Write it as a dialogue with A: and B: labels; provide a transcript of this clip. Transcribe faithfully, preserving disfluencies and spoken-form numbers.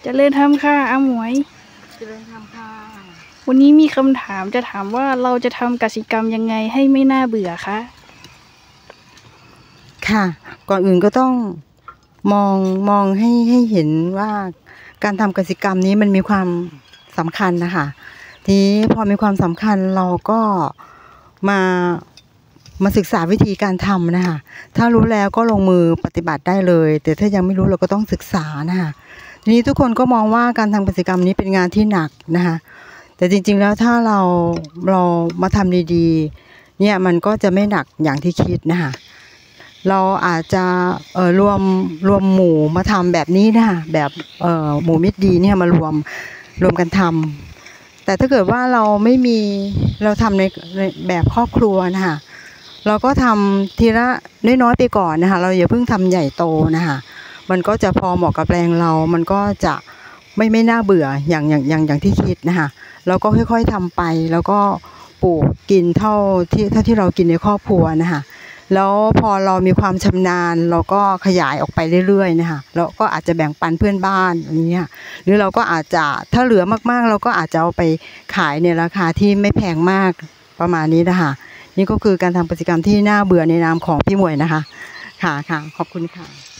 A: เจริญธรรมค่ะอาหมวย
B: เจริญธรรมค่ะ
A: วันนี้มีคำถามจะถามว่าเราจะทำกสิกรรมยังไงให้ไม่น่าเบื่อคะ
B: ค่ะก่อนอื่นก็ต้องมองมองให้ให้เห็นว่าการทำกสิกรรมนี้มันมีความสำคัญนะคะทีนี้พอมีความสำคัญเราก็มามาศึกษาวิธีการทำนะคะถ้ารู้แล้วก็ลงมือปฏิบัติได้เลยแต่ถ้ายังไม่รู้เราก็ต้องศึกษานะคะทีนี้ทุกคนก็มองว่าการทำกสิกรรมนี้เป็นงานที่หนักนะคะแต่จริงๆแล้วถ้าเราเรามาทำดีๆเนี่ยมันก็จะไม่หนักอย่างที่คิดนะคะเราอาจจะเอ่อรวมรวมหมู่มาทำแบบนี้นะคะแบบเอ่อหมู่มิตรดีเนี่ยมารวมรวมกันทำแต่ถ้าเกิดว่าเราไม่มีเราทำในแบบครอบครัวนะคะเราก็ทำทีละน้อยๆไปก่อนนะคะเราอย่าเพิ่งทำใหญ่โตนะคะมันก็จะพอเหมาะกับแรงเรามันก็จะไม่ไม่น่าเบื่ออย่างอย่างอย่างอย่างที่คิดนะคะเราก็ค่อยๆทำไปแล้วก็ปลูกกินเท่าที่เท่าที่เรากินในครอบครัวนะคะแล้วพอเรามีความชำนาญเราก็ขยายออกไปเรื่อยๆนะคะแล้วก็อาจจะแบ่งปันเพื่อนบ้านอย่างเงี้ยหรือเราก็อาจจะถ้าเหลือมากๆเราก็อาจจะเอาไปขายในราคาที่ไม่แพงมากประมาณนี้นะคะนี่ก็คือการทำกิจกรรมที่น่าเบื่อในนามของพี่หมวยนะคะค่ะค่ะขอบคุณค่ะ